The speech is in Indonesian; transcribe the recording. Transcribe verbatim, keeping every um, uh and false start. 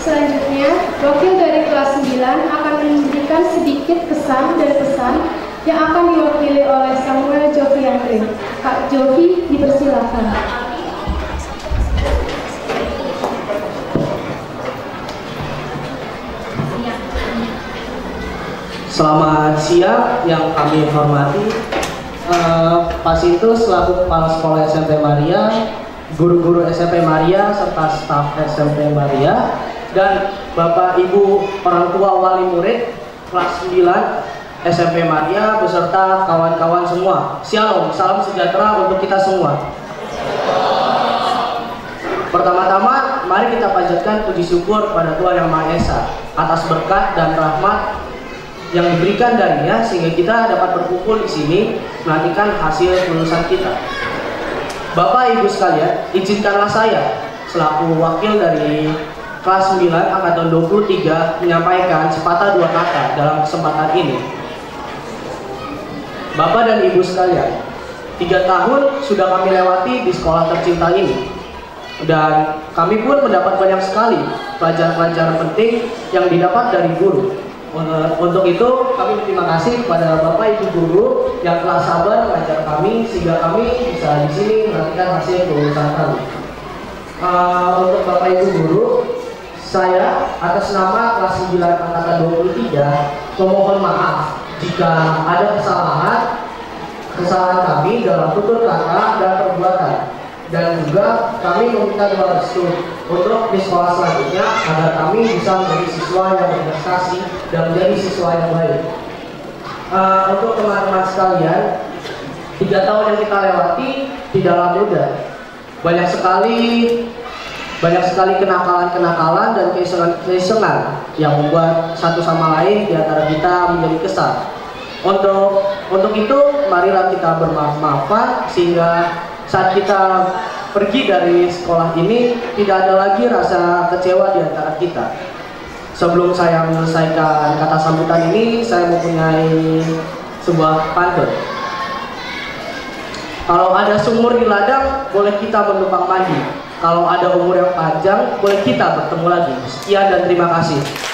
Selanjutnya, wakil dari kelas sembilan akan memberikan sedikit kesan dan pesan yang akan diwakili oleh Samuel Joviandre. Kak Jovi, dipersilakan. Selamat siang yang kami hormati. Uh, Pak Sintu selaku Kepala Sekolah S M P Maria, guru-guru S M P Maria serta staf S M P Maria, dan Bapak Ibu orang tua wali murid kelas sembilan S M P Maria beserta kawan-kawan semua. Shalom, salam sejahtera untuk kita semua. Pertama-tama, mari kita panjatkan puji syukur pada Tuhan Yang Maha Esa atas berkat dan rahmat yang diberikan darinya sehingga kita dapat berkumpul di sini menantikan hasil kelulusan kita. Bapak Ibu sekalian, izinkanlah saya selaku wakil dari kelas sembilan angkatan dua puluh tiga menyampaikan sepatah dua kata dalam kesempatan ini. Bapak dan Ibu sekalian, tiga tahun sudah kami lewati di sekolah tercinta ini, dan kami pun mendapat banyak sekali pelajaran-pelajaran penting yang didapat dari guru. Untuk itu kami berterima kasih kepada Bapak Ibu guru yang telah sabar mengajar kami sehingga kami bisa di sini menantikan hasil kelulusan kami. Uh, untuk Bapak Ibu guru, saya atas nama kelas sembilan angkatan dua puluh tiga memohon maaf jika ada kesalahan kesalahan kami dalam tutur kata dan perbuatan, dan juga kami meminta doa restu untuk di sekolah selanjutnya agar kami bisa menjadi siswa yang berprestasi dan menjadi siswa yang baik. Uh, untuk teman-teman sekalian, tiga tahun yang kita lewati tidaklah mudah. Banyak sekali banyak sekali kenakalan-kenakalan dan keisengan yang membuat satu sama lain di antara kita menjadi kesal. Untuk untuk itu, marilah kita bermaaf-maafan sehingga saat kita pergi dari sekolah ini tidak ada lagi rasa kecewa di antara kita. Sebelum saya menyelesaikan kata sambutan ini, saya mempunyai sebuah pantun. Kalau ada sumur di ladang, boleh kita menumpang mandi. Kalau ada umur yang panjang, boleh kita bertemu lagi. Sekian dan terima kasih.